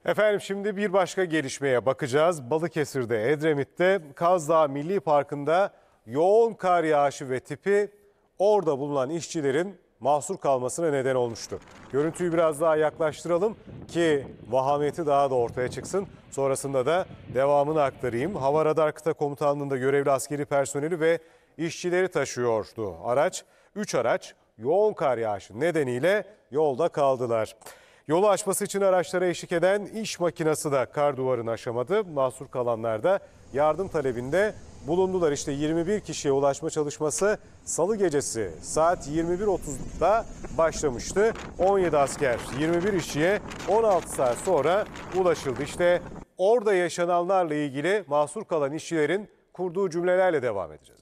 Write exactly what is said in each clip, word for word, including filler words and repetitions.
Efendim şimdi bir başka gelişmeye bakacağız. Balıkesir'de, Edremit'te Kaz Dağı Milli Parkı'nda yoğun kar yağışı ve tipi orada bulunan işçilerin mahsur kalmasına neden olmuştu. Görüntüyü biraz daha yaklaştıralım ki vahameti daha da ortaya çıksın. Sonrasında da devamını aktarayım. Hava Radar Kıta Komutanlığı'nda görevli askeri personeli ve işçileri taşıyordu araç. Üç araç yoğun kar yağışı nedeniyle yolda kaldılar. Yolu aşması için araçlara eşlik eden iş makinası da kar duvarını aşamadı. Mahsur kalanlar da yardım talebinde bulundular. İşte yirmi bir kişiye ulaşma çalışması Salı gecesi saat yirmi bir otuzda başlamıştı. on yedi asker yirmi bir işçiye on altı saat sonra ulaşıldı. İşte orada yaşananlarla ilgili mahsur kalan işçilerin kurduğu cümlelerle devam edeceğiz.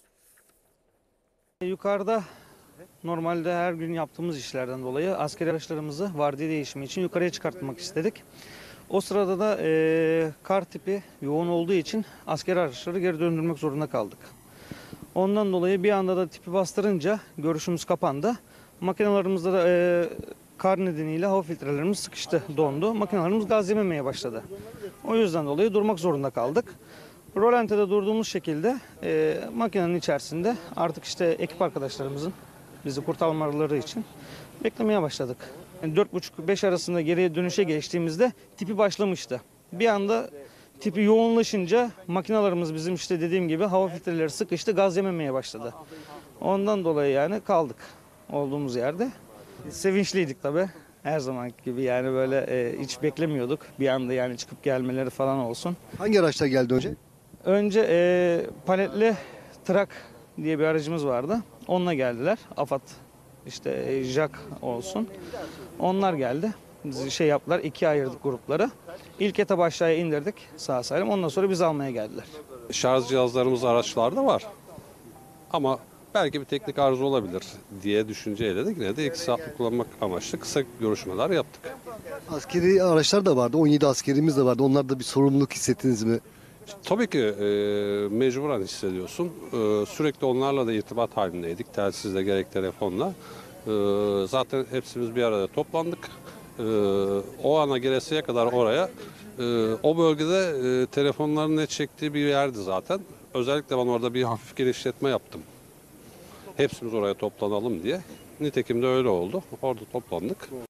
Yukarıda normalde her gün yaptığımız işlerden dolayı askeri araçlarımızı vardiya değişimi için yukarıya çıkartmak istedik. O sırada da e, kar tipi yoğun olduğu için askeri araçları geri döndürmek zorunda kaldık. Ondan dolayı bir anda da tipi bastırınca görüşümüz kapandı. Makinalarımızda da e, kar nedeniyle hava filtrelerimiz sıkıştı, dondu. Makinalarımız gaz yememeye başladı. O yüzden dolayı durmak zorunda kaldık. Rolanti'de durduğumuz şekilde e, makinenin içerisinde artık işte ekip arkadaşlarımızın bizi kurtarmaları için beklemeye başladık. Yani dört buçuk beş arasında geriye dönüşe geçtiğimizde tipi başlamıştı. Bir anda tipi yoğunlaşınca makinalarımız bizim işte dediğim gibi hava filtreleri sıkıştı, gaz yememeye başladı. Ondan dolayı yani kaldık olduğumuz yerde. Sevinçliydik tabii. Her zamanki gibi yani böyle e, hiç beklemiyorduk. Bir anda yani çıkıp gelmeleri falan olsun. Hangi araçta geldi önce? Önce e, paletli trak diye bir aracımız vardı. Onunla geldiler. AFAD işte e, JAK olsun. Onlar geldi. Bizi şey yaptılar. İkiye ayırdık grupları. İlk etabı aşağıya indirdik sağ salim. Ondan sonra bizi almaya geldiler. Şarj cihazlarımız araçlarda var. Ama belki bir teknik arıza olabilir diye düşünceyle de yine de iki saatlik kullanmak amaçlı kısa görüşmeler yaptık. Askeri araçlar da vardı. on yedi askerimiz de vardı. Onlarda bir sorumluluk hissettiniz mi? Tabii ki e, mecburen hissediyorsun. E, sürekli onlarla da irtibat halindeydik. Telsizle gerek telefonla. E, zaten hepsimiz bir arada toplandık. E, o ana gelesiye kadar oraya e, o bölgede e, telefonların ne çektiği bir yerdi zaten. Özellikle ben orada bir hafif genişletme yaptım. Hepsimiz oraya toplanalım diye. Nitekim de öyle oldu. Orada toplandık.